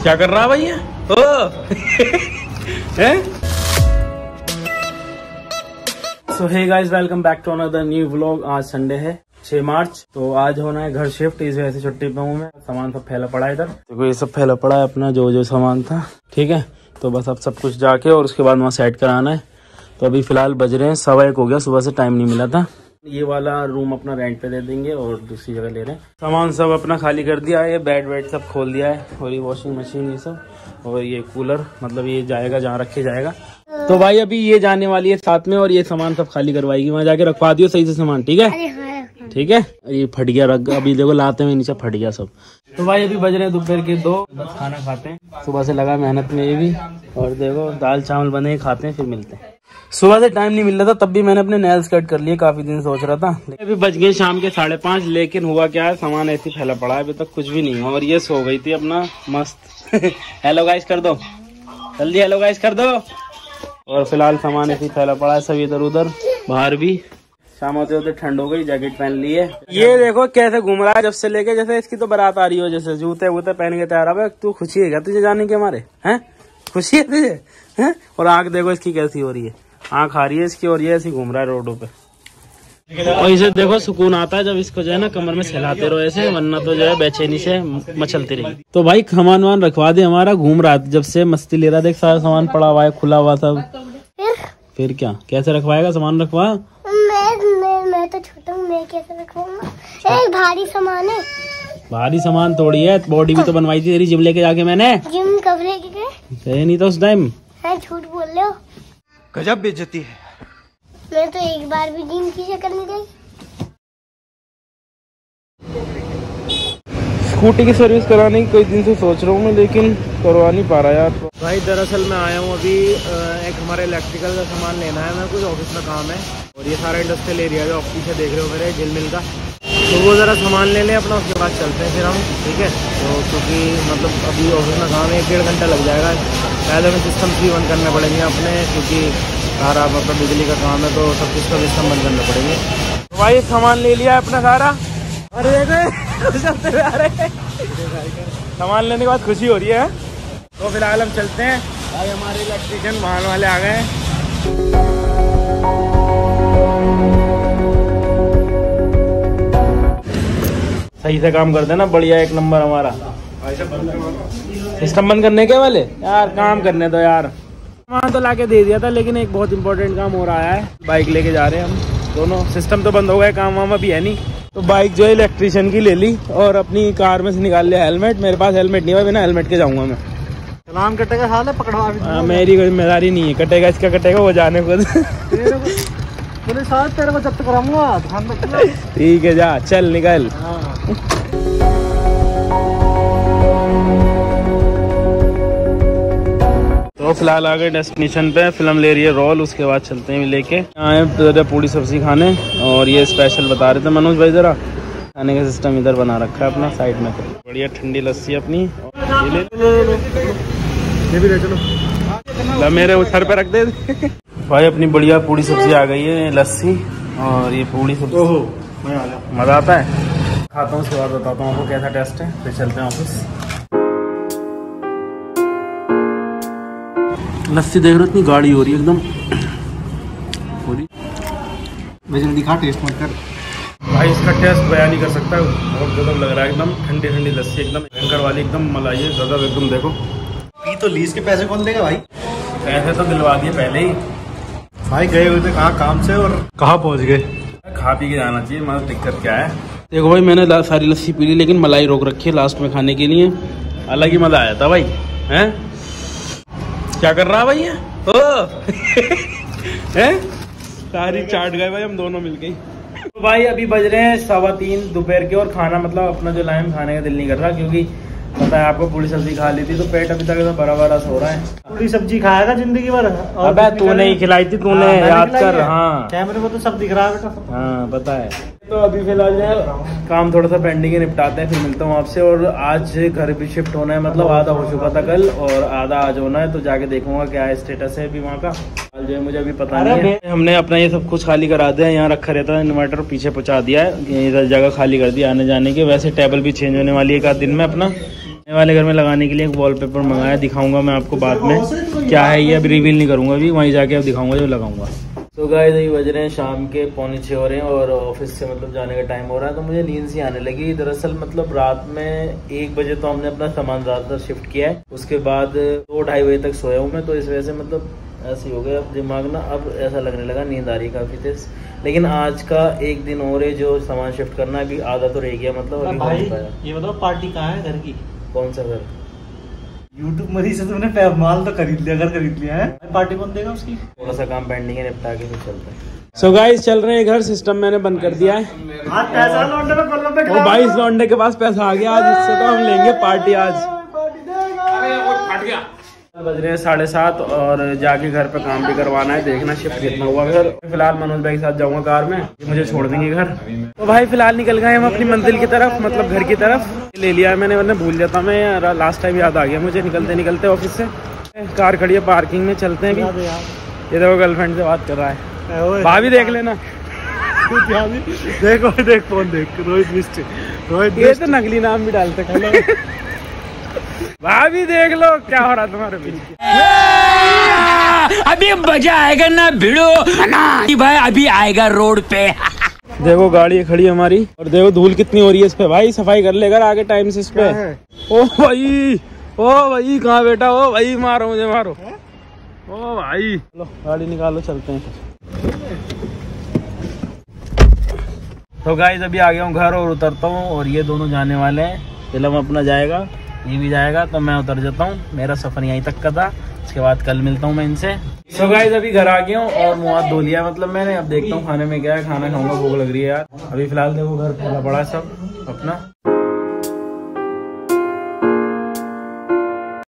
क्या कर रहा भैया? Oh so hey guys, welcome back to another new vlog. आज संडे है 6 मार्च। तो आज होना है घर शिफ्ट, इस वजह से छुट्टी पे हूँ मैं। सामान सब फैला पड़ा है इधर, देखो ये सब फैला पड़ा है अपना जो सामान था। ठीक है, तो बस अब सब कुछ जाके और उसके बाद वहाँ सेट कराना है। तो अभी फिलहाल बज रहे हैं 1:15 हो गया, सुबह से टाइम नहीं मिला था। ये वाला रूम अपना रेंट पे दे देंगे और दूसरी जगह ले रहे हैं। सामान सब अपना खाली कर दिया है, ये बेड वेड सब खोल दिया है और ये वॉशिंग मशीन ये सब और ये कूलर, मतलब ये जाएगा जहाँ रखे जाएगा। तो भाई अभी ये जाने वाली है साथ में और ये सामान सब खाली करवाएगी, वहाँ जाके रखवा दियो सही से सामान। ठीक है ठीक है। ये फट गया रख, अभी देखो लाते में नीचे फट गया सब। तो भाई अभी बज रहे हैं दोपहर के 2, बस खाना खाते हैं। सुबह से लगा मेहनत में ये भी, और देखो दाल चावल बने, खाते हैं फिर मिलते हैं। सुबह से टाइम नहीं मिल रहा था, तब भी मैंने अपने नेल्स कट कर लिए, काफी दिन सोच रहा था। अभी बज गए शाम के 5:30, लेकिन हुआ क्या है, सामान ऐसे फैला पड़ा है, अभी तक कुछ भी नहीं हुआ। और ये सो गई थी अपना मस्त हेलो गाइस कर दो जल्दी, हेलो गाइस कर दो। और फिलहाल सामान ऐसे फैला पड़ा है सब इधर उधर, बाहर भी। शाम होते होते ठंड हो गई, जैकेट पहन ली है। ये देखो कैसे घूम रहा है, जब से लेके जैसे इसकी तो बारात आ रही हो, जैसे जूते वूते पहन के तैयार है। तू खुशी है क्या तुझे जाने के हमारे? हैं खुशी है तुझे? हैं? और आंख देखो इसकी कैसी हो रही है, आंख आ रही है इसकी, और ये ऐसी घूम रहा है रोडों पे। और इसे देखो सुकून आता है जब इसको जो है ना कमर में सहलाते रहो ऐसे, वरना तो जो है बेचैनी से मचलती रहेगी। तो भाई सामान वान रखवा दे, हमारा घूम रहा है जब से, मस्ती ले रहा है। देख सारा सामान पड़ा हुआ है, खुला हुआ सब। फिर क्या, कैसे रखवाएगा सामान? रखवा मैं तो छोटा हूँ, मैं कैसे रखवाऊंगा? भारी सामान है। भारी सामान थोड़ी है, बॉडी भी तो बनवाई थी तेरी जिम लेके जाके मैंने। जिम कब लेके गए? नहीं तो उस टाइम। झूठ बोल रहे हो, गजब बेइज्जती है। मैं तो एक बार भी जिम की शक्ल नहीं गई। स्कूटी की सर्विस कराने की कई दिन से सोच रहा हूँ मैं, लेकिन करवा नहीं पा रहा यार। भाई दरअसल मैं आया हूँ अभी एक हमारे इलेक्ट्रिकल का सामान लेना है, मैं कुछ ऑफिस में काम है। और ये सारा इंडस्ट्रियल एरिया जो आप पीछे देख रहे हो मेरे जिल मिल का, तो वो ज़रा सामान ले लें अपना, उसके बाद चलते हैं फिर हम। ठीक है, तो क्योंकि मतलब अभी ऑफिस में काम है, 1-1.5 घंटा लग जाएगा। पहले में सिस्टम बंद करने पड़ेंगे अपने, क्योंकि सारा मतलब बिजली का काम है, तो सब कुछ का सिस्टम बंद करने पड़ेंगे। तो भाई सामान ले लिया अपना सारा। अरे सामान लेने के बाद खुशी हो रही है। तो फिलहाल हम चलते हैं, भाई हमारे इलेक्ट्रिशियन वाहन वाले आ गए हैं। सही से काम कर देना, बढ़िया एक नंबर हमारा। सिस्टम बंद करने के वाले यार, काम करने दो यार। सामान तो लाके दे दिया था, लेकिन एक बहुत इंपॉर्टेंट काम हो रहा है। बाइक लेके जा रहे हैं हम दोनों, सिस्टम तो बंद हो गया, काम वाम अभी है नहीं। तो बाइक जो है इलेक्ट्रिशियन की ले ली और अपनी कार में से निकाल लिया हेलमेट। मेरे पास हेलमेट नहीं है, बिना हेलमेट के जाऊंगा मैं। चलान कटेगा साले, पकड़वा। मेरी कोई जिम्मेदारी नहीं है, कटेगा इसका कटेगा, वो जाने खुद। पुलिस साहब तेरे को जब्त कराऊंगा, ध्यान रखना। ठीक है जा, चल निकल। तो फिलहाल आ गए डेस्टिनेशन पे, फिल्म ले रही है रोल, उसके बाद चलते हैं लेके। आए पूरी सब्जी खाने, और ये स्पेशल बता रहे थे मनोज भाई, जरा खाने का सिस्टम इधर बना रखा है अपना साइड में। तो बढ़िया ठंडी लस्सी अपनी, ये भी ले चलो, मेरे सर पे रख दे भाई। अपनी बढ़िया पूरी सब्जी आ गई है, लस्सी और ये पूरी सब्जी। ओहो मजा आता है। खाता हूँ, उसके बाद बताता हूँ आपको कैसा टेस्ट है, फिर चलते हैं ऑफिस। लस्सी देख रहे हो इतनी गाढ़ी हो रही है एकदम पूरी। वैसे दिखा, टेस्ट मत कर भाई, इसका टेस्ट बयान नहीं कर सकता, बहुत गजब लग रहा है एकदम। ठंडी ठंडी लस्सी एकदम भयंकर वाली, एकदम मलाई है गजब एकदम। देखो पी तो लीज के पैसे कौन देगा भाई? पैसे तो दिलवा दिए पहले ही भाई, गए हुए थे कहाँ काम से और कहाँ पहुँच गए। खा पी के जाना चाहिए, मतलब दिक्कत क्या है। देखो भाई मैंने सारी लस्सी पी ली, लेकिन मलाई रोक रखी है लास्ट में खाने के लिए। अलग ही मजा आया था भाई। हैं क्या कर रहा भैया? ओ हैं सारी चाट गए भाई हम दोनों मिलके। तो भाई अभी बज रहे हैं 3:15 दोपहर के, और खाना मतलब अपना जो लाइन खाने का दिल नहीं कर रहा, क्योंकि पता है आपको पूरी सब्जी खा ली थी, तो पेट अभी तक तो बड़ा बड़ा सो रहा है। पूरी सब्जी खाएगा जिंदगी भर? अबे तूने ही खिलाई थी, तूने याद कर। हाँ कैमरे में तो सब दिख रहा है बेटा। हाँ पता है। तो अभी फिलहाल जो है काम थोड़ा सा पेंडिंग है, निपटाते हैं, फिर मिलता हूँ आपसे। और आज घर भी शिफ्ट होना है, मतलब आधा हो चुका था कल और आधा आज होना है, तो जाके देखूंगा क्या है स्टेटस है अभी वहाँ का। जो है मुझे अभी पता नहीं है। हमने अपना ये सब कुछ खाली करा दिया, यहाँ रखा रहता है इन्वर्टर, पीछे पहुँचा दिया है, जगह खाली कर दी आने जाने की। वैसे टेबल भी चेंज होने वाली है एक आध दिन में अपना, नए वाले घर में लगाने के लिए एक वॉलपेपर मंगाया, दिखाऊंगा मैं आपको बाद में क्या है ये, अभी रिवील नहीं करूंगा, अभी वहीं जाके अब दिखाऊंगा जब लगाऊंगा। तो गाइस अभी बज रहे हैं शाम के 5:45 हो रहे हैं और ऑफिस से मतलब जाने का टाइम हो रहा है, तो मुझे नींद सी आने लगी। दरअसल मतलब रात में 1 बजे तो हमने अपना सामान ज़्यादातर शिफ्ट किया है, उसके बाद 2-2:30 बजे तक सोया हूँ मैं, तो इस वजह से मतलब ऐसे हो गया अब दिमाग ना, अब ऐसा लगने लगा नींद आ रही है काफ़ी तेज। लेकिन आज का एक दिन और है जो सामान शिफ्ट करना, अभी आधा तो रह गया मतलब अभी भाई ये बताओ पार्टी कहाँ है घर की? कौन सा घर? यूट्यूब मरी से तुमने माल तो खरीद लिया, घर खरीद लिया है, पार्टी कौन देगा उसकी? थोड़ा सा काम पेंडिंग है, निपटा के फिर चलते हैं। सो गाइस चल रहे हैं घर, सिस्टम मैंने बंद कर दिया है। आज पैसा लौंडे में कॉलम पे और 22 लौंडे के पास पैसा आ गया आज, इससे तो हम लेंगे पार्टी आज। बज रहे हैं 7:30 और जाके घर पे काम भी करवाना है, देखना शिफ्ट कितना हुआ। फिर फिलहाल मनोज भाई के साथ जाऊंगा कार में, मुझे छोड़ देंगे घर। तो भाई फिलहाल निकल गए हम अपनी मंजिल की तरफ, मतलब घर की तरफ। ले लिया मैंने, वरना भूल जाता मैं, लास्ट टाइम याद आ गया मुझे निकलते निकलते ऑफिस से। कार खड़ी है पार्किंग में, चलते हैं अभी। ये देखो गर्लफ्रेंड से बात कर रहा है, भाभी देख लेना। देखो देख फोन देख, रोहित मिस्त्री, रोहित ये तो नकली नाम भी डालते हैं। भाभी देख लो क्या हो रहा है तुम्हारे बीच। अभी मजा आएगा ना भिड़ो भाई, अभी आएगा रोड पे। देखो गाड़ी खड़ी है हमारी, और देखो धूल कितनी हो रही है इस पे। भाई सफाई कर लेकर आगे टाइम से इस पे। ओ भाई कहाँ बेटा? ओ भाई मारो मुझे, मारो। ओ भाई चलो गाड़ी निकालो, चलते हैं। तो गाइस अभी आ गया हूँ घर और उतरता हूँ, और ये दोनों जाने वाले हैं। फिल्म अपना जाएगा, ये भी जाएगा, तो मैं उतर जाता हूँ। मेरा सफर यहीं तक का था, इसके बाद कल मिलता हूँ मैं इनसे। सो गाइस अभी घर आ गया हूँ और मुँह हाथ धो लिया मतलब मैंने। अब देखता हूँ खाने में क्या है, खाना खाऊंगा, भूख लग रही है यार। अभी फिलहाल देखो घर पड़ा पड़ा सब अपना।